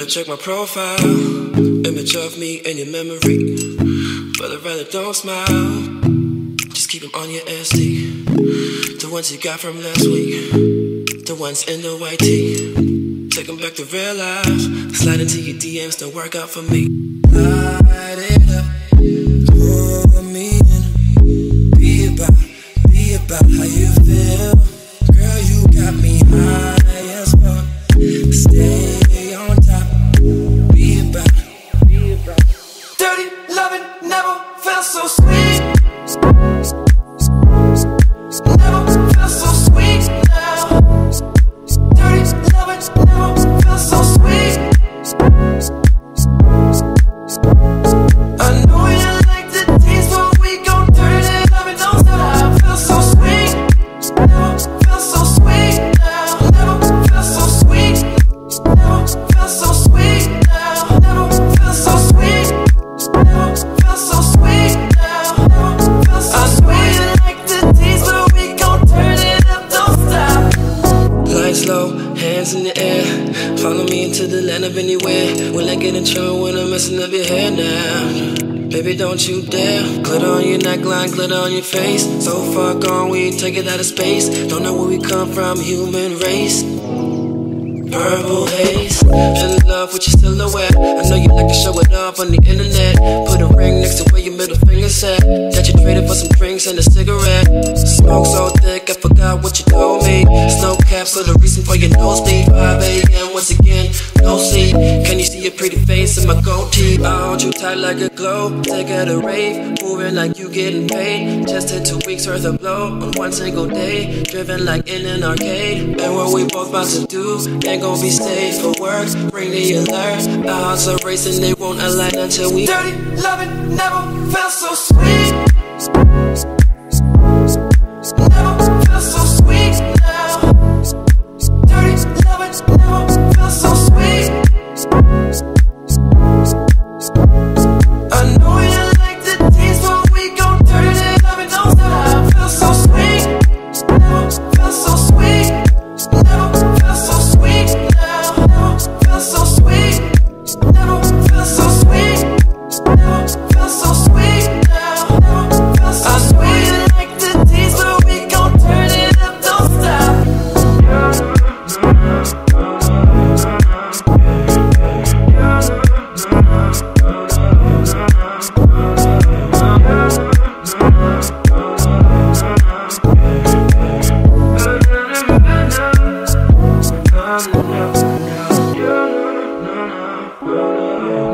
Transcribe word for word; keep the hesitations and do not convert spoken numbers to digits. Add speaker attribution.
Speaker 1: check my profile, image of me in your memory. But I'd rather don't smile, just keep them on your S D. The ones you got from last week, the ones in the white tee. Take them back to real life, slide into your D Ms, don't work out for me. Light it up, pull me in, be about, be about how you feel. Girl, you got me high as fuck, stay on top, be about, be about. Dirty loving never felt so sweet, never felt so sweet now. Dirty loving never felt so sweet. I know you like the taste, but we gon' dirty loving, don't stop. I feel so sweet, never felt so sweet now. Never felt so sweet, never felt so sweet now. Never felt so sweet, never felt so sweet now. Never felt so sweet. I know you like the taste, but we gon' turn it up, don't stop. Lights low, hands in the air, follow me into the land of anywhere. When I get in trouble, when I'm messing up your hair now. Baby, don't you dare. Glitter on your neckline, glitter on your face. So far gone, we take it out of space. Don't know where we come from, human race. Purple haze, in love with your silhouette. I know you like to show it off on the internet. Put a ring next to where your middle finger set. Got you traded for some drinks and a cigarette. Smoke so thick, I forgot what you told me. Snow caps are the reason for your nosebleed. five A M once again, no sleep. Can you see your pretty face in my goatee? I hold you tight like a glow. Take at a rave, moving like you getting paid. Just hit two weeks worth of blow on one single day. Driven like in an arcade. And what we both about to do ain't gon' be safe for work. Bring the alert. Our hearts are racing, they won't align until we dirty loving never felt so sweet. Never felt so sweet now. Dirty loving never felt so sweet. I know you like the taste, but we gon' turn it up and don't stop. I feel so sweet, never felt so sweet, never felt so sweet now. Never felt so sweet, never felt so sweet, never felt so sweet now. Never felt so sweet. I know you like the taste, but we gon' turn it up, don't stop. Yeah.